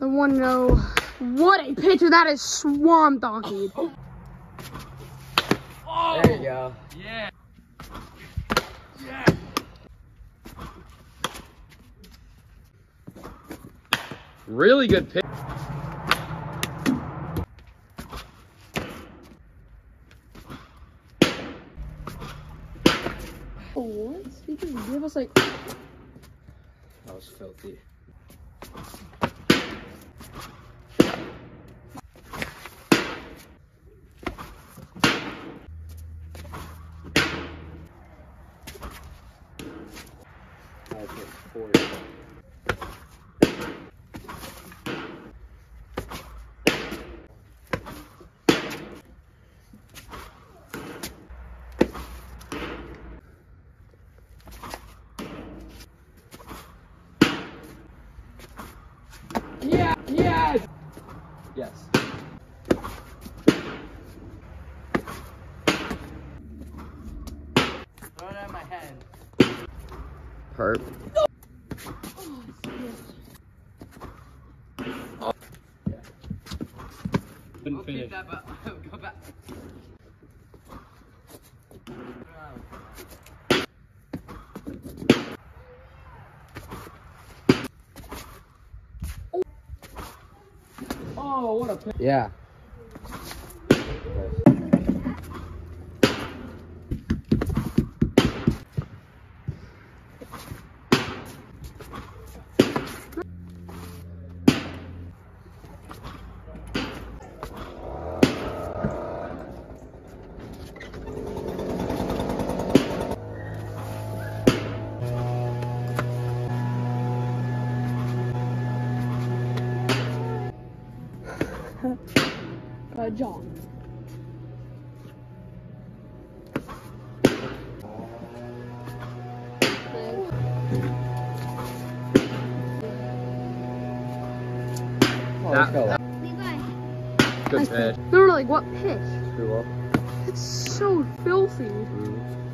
want to know what a pitcher that is swamp donkey. Oh, there you go. Yeah. Yeah. Really good pitch. Oh, what? He just gave us like. That was filthy. Yeah. Yes. Yes. Throw it at my head. Perp. Oh, Yeah. Couldn't finish. keep that, but go back. Oh, what a pitch. Yeah. John. Oh, let's go. Good pitch. No, like what pitch? Screw up. It's so filthy. Mm.